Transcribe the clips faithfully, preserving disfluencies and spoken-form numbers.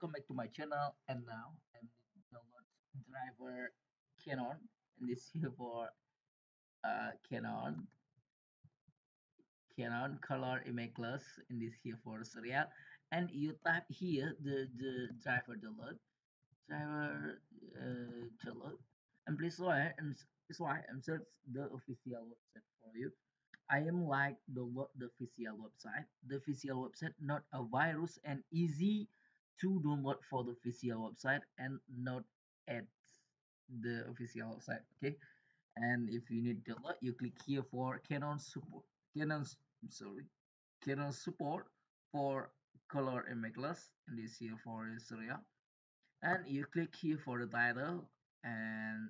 welcome back to my channel. And now I'm download driver Canon, and this here for uh Canon Canon color imageCLASS, and this here for serial. And you type here the the driver download driver uh, download, and please why and please why and search the official website for you. I am like download the official website. The official website not a virus and easy to download for the official website and not at the official website. Okay, and if you need download, you click here for Canon support. Canon's sorry, Canon support for color imageless, and this here for Syria. And you click here for the title and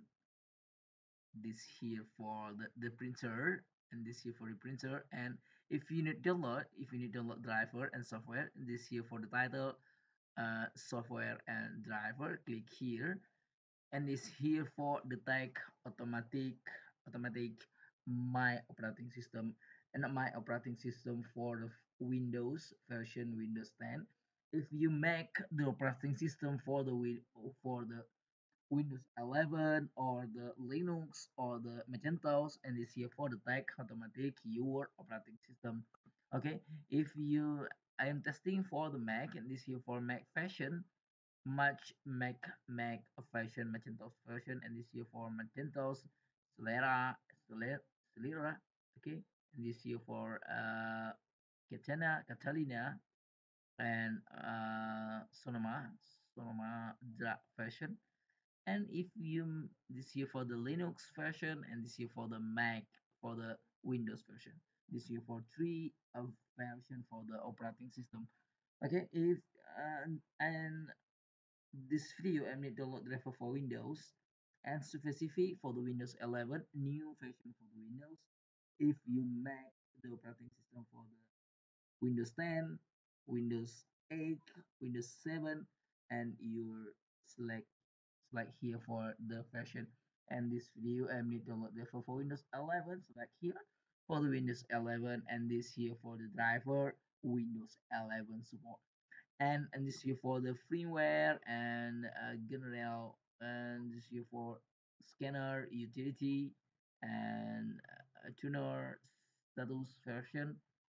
this here for the, the printer, and this here for the printer. And if you need download if you need download driver and software, this here for the title, uh, software and driver, click here. And this here for the tag automatic automatic my operating system, and my operating system for the Windows version Windows ten. If you make the operating system for the for the Windows eleven or the Linux or the Macintosh, and this here for the tag automatic your operating system. Okay, if you I am testing for the Mac, and this here for Mac version, Mac Mac Mac version Macintosh version, and this here for Macintosh Celera Celera Celera. Okay, and this here for uh Catalina Catalina and uh Sonoma Sonoma version. And if you this here for the Linux version, and this here for the Mac for the Windows version, this here for three of version for the operating system. Okay, if uh, and this video I made download driver for Windows and specific for the Windows eleven new version for the Windows. If you make the operating system for the Windows ten, Windows eight, Windows seven, and you select select here for the version. And this video I need to download the for Windows eleven, select here for the Windows eleven, and this here for the driver Windows eleven support. And and this here for the firmware and uh, general, and this here for scanner utility and uh, tuner status version.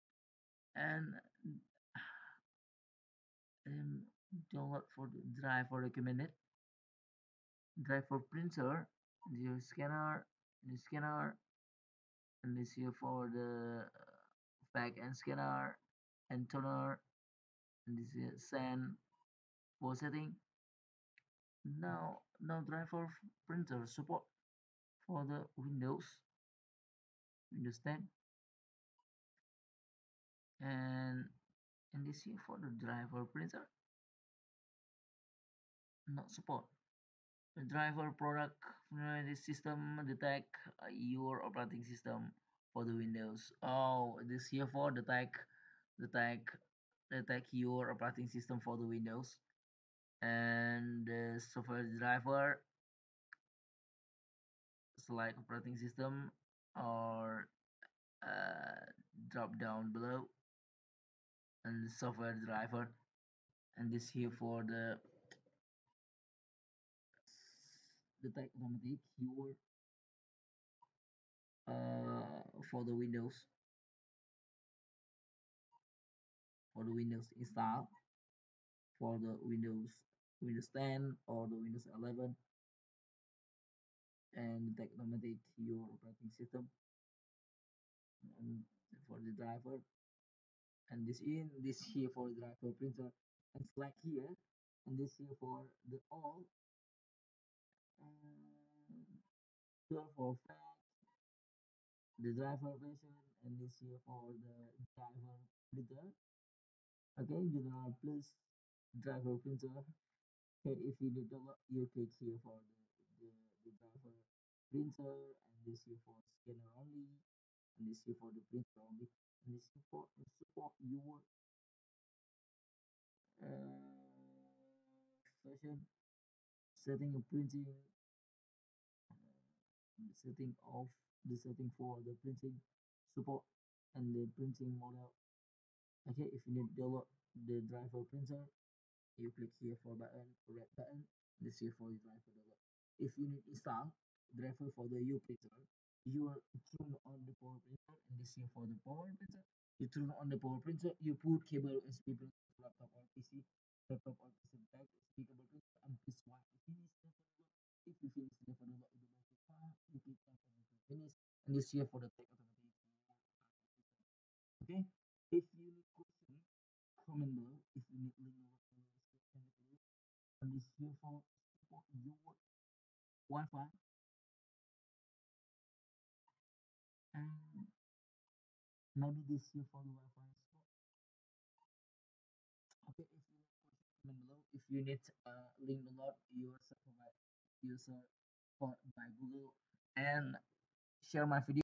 And um, download for the driver recommended driver printer, the scanner, the scanner, and this here for the uh, back end scanner and toner, and this is send for setting. Now, now driver printer support for the Windows, Windows ten, and and this here for the driver printer not support. The driver product familiarity system detect uh, your operating system for the Windows. Oh, this here for detect detect detect your operating system for the Windows, and the software driver select operating system or uh, drop down below, and the software driver. And this here for the detect automatic your uh, for the Windows for the Windows install for the Windows Windows ten or the Windows eleven, and detect automatic your operating system, and for the driver. And this in this here for the driver printer, and select here, and this here for the all, and here for fact the driver version, and this here for the driver printer. Okay, you know, please driver printer. Okay, if you need to look, you click here for the, the, the driver printer, and this here for scanner only, and this here for the printer only, and this here for support your uh, version setting of printing, the setting of the setting for the printing support and the printing model. Okay, if you need to download the driver printer, You click here for button, red button, this here for the driver download. If you need install driver for the U printer, you turn on the power printer, and this here for the power printer. You turn on the power printer, you put cable U S B printer to laptop or P C, laptop or P C back U S B cable printer, and press Y to finish the download. If you finish the download, it will be fine. You click cancel to finish, and this here for the take automatic. Okay. If you need question, comment below. If you need link or description below. And this here for support your Wi-Fi, and maybe this here for the Wi-Fi support. Okay, if you need question, comment below. If you need uh, link download, user provide user for by Google, and share my video.